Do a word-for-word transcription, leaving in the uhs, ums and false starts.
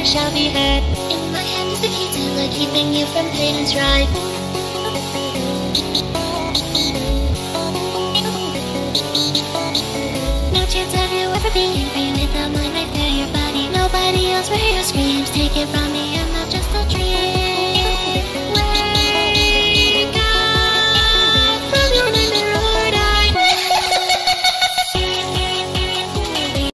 shall be heard. In my hand is the key to the keeping you from pain and strife. No chance of you ever being free without my knife through your body. Nobody else will hear your screams. Take it from me, I'm not just a dream.